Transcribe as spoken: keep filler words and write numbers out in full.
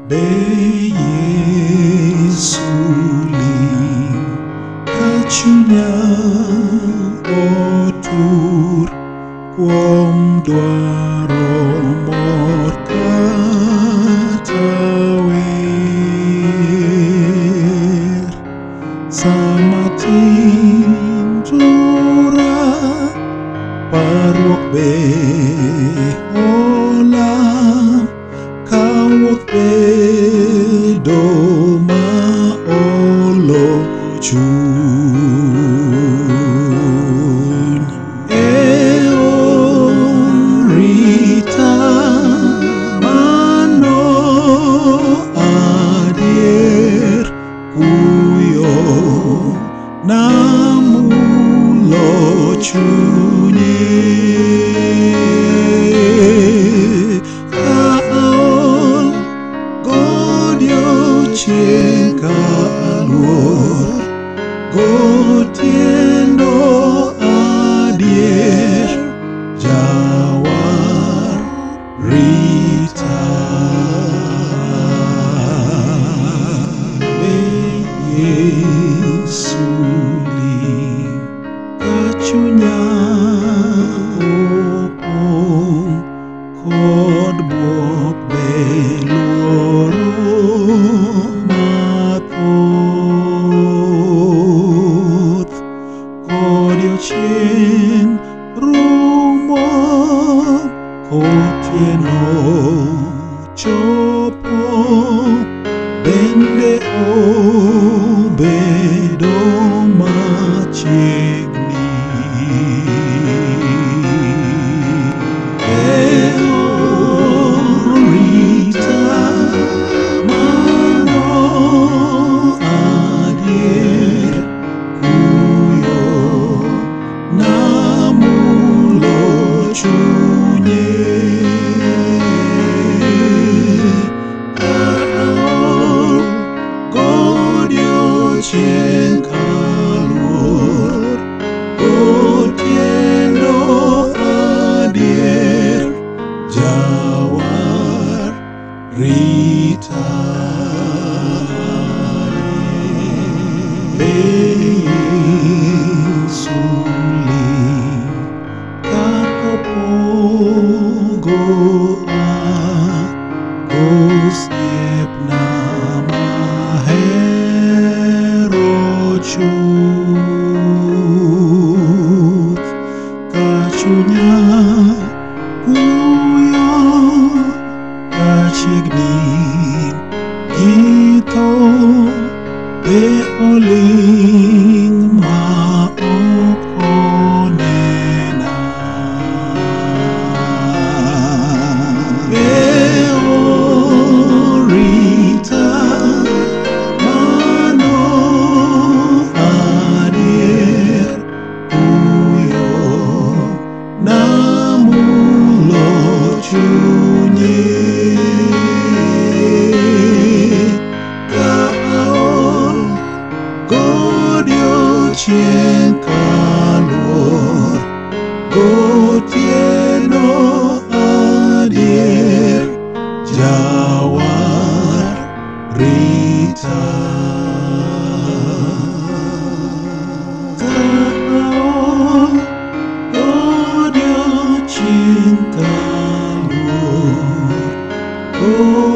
Be Yesu ling ka chunya otur kuom dwaro mor kata wer sama tinjura parruok be olam kawuok bedo ma olo chuny e orita mano adier kuyo namulo chunye chieng' kaluor gotieno adier jawar rita Be Yesu ling ka chunya opong kod buok be luoro odiochieng' rumo otieno chopo bende obedo machiegni e orita mano adier kuyo namulo chunye kaol godiochieng' kaluor gotieno adier jawar rita Be Yesu ling kapogo osiepna mahero chuth ka chunya kuyo kachiegni gi tho be oling ma ok onena be orita mano adier kuyo namulo chunye kaol godiochieng' kaluor gotieno adier jawar rita kaol godiochieng' kaluor